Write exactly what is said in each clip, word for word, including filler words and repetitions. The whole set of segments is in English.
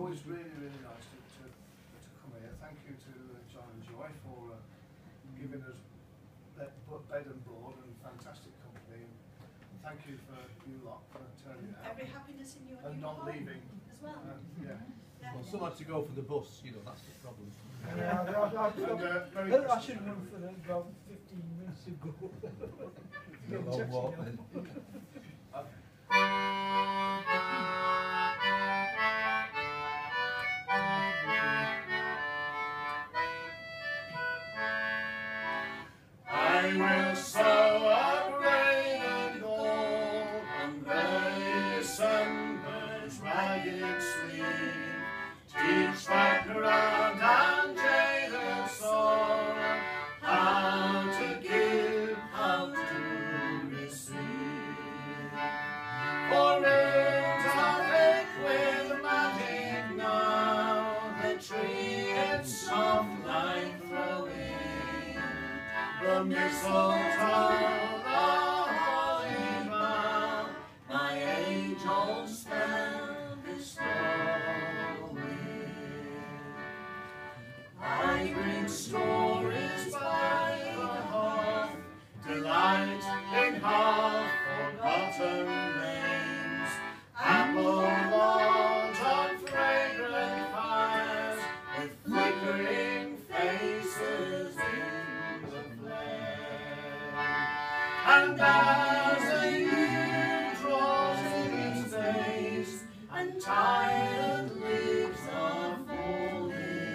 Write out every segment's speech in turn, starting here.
always really, really nice to, to, to come here. Thank you to uh, John and Joy for uh, giving us bed, bed and board and fantastic company. And thank you for you lot for turning out. Every happiness in your and new not home leaving as well. Um, yeah. Yeah. Well, someone had to go for the bus, you know, that's the problem. Yeah, I, I, I, And, uh, very I, I Christmas. should run for the about fifteen minutes ago. A long walk then. I will sow a braid and gold on grey December's ragged sleeve, teach fragrant and jaded soul how to give, how to receive. For roots are thick with magic now, the tree its soft light throwing. The mistletoe, the holy bough, my age-old spell bestowing. I bring stories by the hearth, delight in half-forgotten names, apple lawns on fragrant fires, with flickering faces in the and as the year draws in its days, and tired leaves are falling,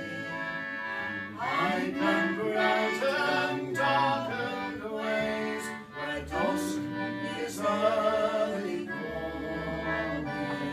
I can brighten darkened ways where dusk is early calling.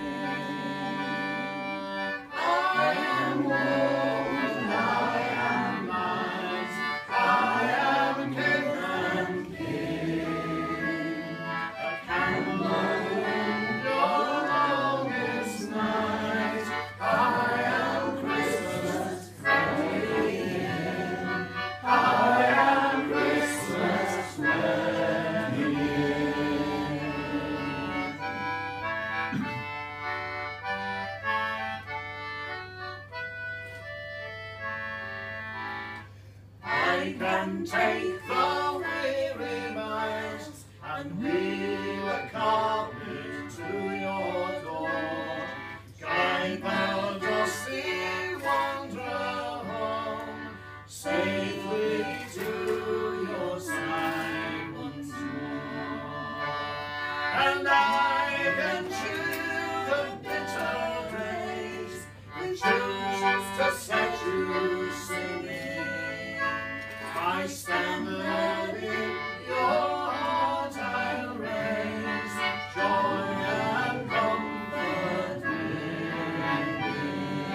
I am warm, I am light, I am kith and king. A candle in your longest night, I am Christmas ready in. I am Christmas ready in. I can take the weary miles and wheel a carpet to your door, guide the dusty wanderer home, safely to your side once more. And I can chew the bitter days, and choose to set you singing. I stand there in your heart I'll raise, joy and comfort bringing.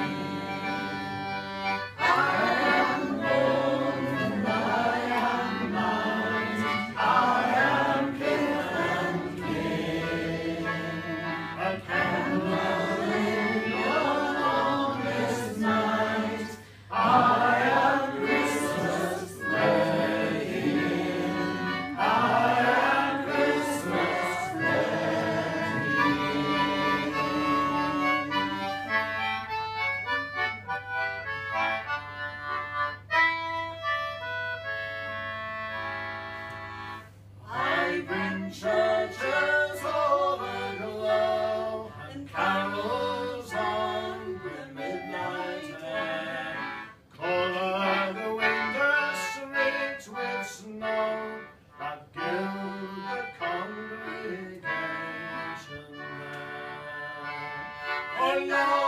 I am born and I am light, I am kith and king. A candle in your longest night, I am Christmas ready in. I am Christmas ready in. I bring churches all aglow and carols on the midnight air, colour the winter streets with snow that gild the congregation there. Oh, Lord,